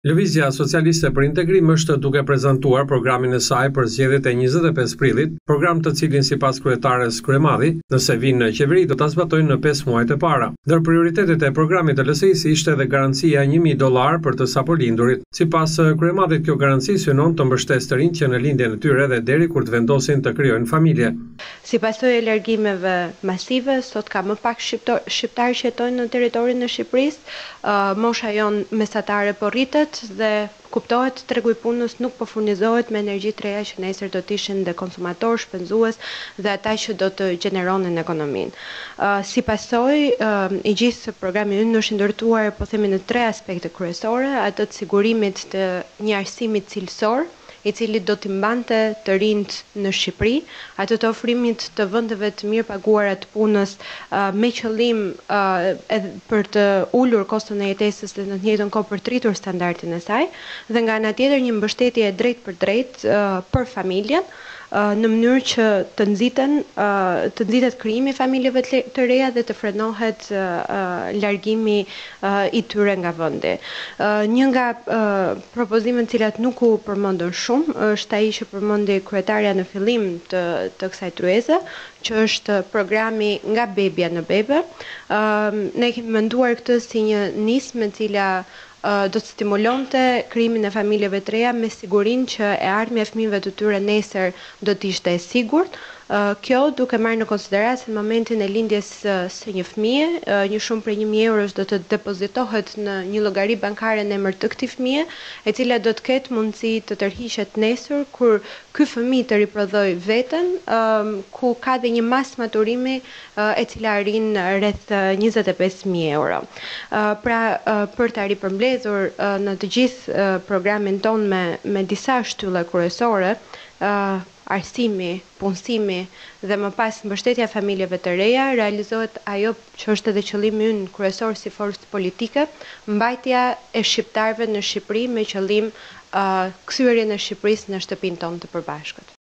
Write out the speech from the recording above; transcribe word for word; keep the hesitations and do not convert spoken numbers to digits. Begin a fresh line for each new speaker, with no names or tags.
Lëvizja Socialiste për Integrim është duke prezantuar programin e saj për zgjedhjet e njëzet e pesë prillit, program të cilin sipas kryetares Kryemadhi, nëse vinë në qeveri do ta zbatojnë në pesë muajt e para. Ndër prioritetet e programit të L S I-s ishte edhe garancia një mijë dollar për të sapolindurit. Sipas Kryemadhit, kjo garanci synon të mbështesë të rinjt që në lindjen e tyre dhe deri kur të vendosin të krijojnë familje.
Si pasojë e largimeve masive, sot ka më pak shqiptar shqiptarë që jetojnë në territorin e Shqipërisë, uh, mosha jon mesatare po rritet dhe kuptohet tregu i punës nuk po furnizohet me energji të reja që nesër do të ishin dhe konsumator, shpenzues dhe ata që do të gjeneronin ekonominë. Uh, si pasojë uh, i gjithë programi ynë është ndërtuar po themi në tre aspekte kryesore, atë të sigurimit të një arsimi cilësor, i cili do t'i mbante të rinjt në Shqipëri, atë të ofrimit të vendeve të mirë paguara të punës uh, me qëllim uh, edhe për të ulur koston e jetesës dhe në të njëjtën kohë për të rritur standardin e saj, dhe nga ana tjetër një mbështetje e drejtë për drejtë uh, për familjen, në mënyrë që të nxiten të nxitet krijimi i familjeve të reja dhe të frenohet largimi i tyre nga vendi. Një nga propozimet të cilat nuk u përmendën shumë është ai që përmendi kryetaria në fillim të të kësaj tryeze, që është programi nga bebja në bebe. Ne kemi menduar këtë si një nismë e cila do të stimulonte krijimin e familjeve të reja me sigurinë që e ardhmja e fëmijëve të tyre nesër do të ishte e sigurt. Kjo duke marrë në konsideratë në momentin e lindjes së një fëmie, një shumë prej një mijë eurosh do të depozitohet në një llogari bankare në emër të këtij fëmie, e cila do të ketë mundësi të tërhiqet nesër kur ky fëmijë të riprodhoj veten, ku ka dhe një mas maturimi e cila arrin rreth njëzet e pesë mijë euro. Pra, për të ripërmbledhur në të gjithë programin ton me me disa shtylla kryesore, arsimi, punësimi dhe më pas mbështetja familjeve të reja, realizohet ajo që është edhe qëllimi ynë kryesor si forcë politike, mbajtja e shqiptarëve në Shqipëri me qëllim uh, kthyerjen e Shqipërisë në shtëpinë tonë të përbashkët.